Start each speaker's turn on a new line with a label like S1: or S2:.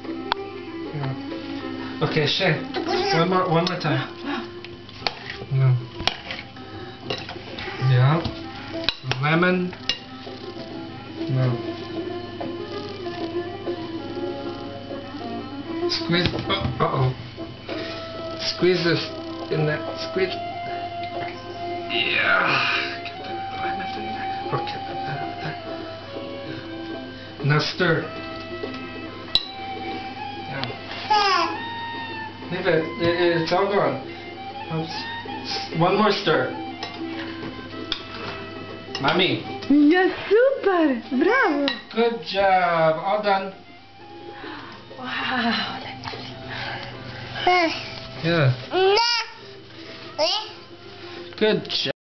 S1: Yeah. Okay, Shay. One more time. No. Yeah. Lemon. No. Squeeze. Uh-oh. Squeeze this in that. Squeeze. Yeah. Okay. Now stir. Yeah. Leave it. It's all gone. Oops. One more stir. Mommy.
S2: Ja, super! Bravo!
S1: Good job. All done.
S2: Wow!
S1: Yeah. Good job.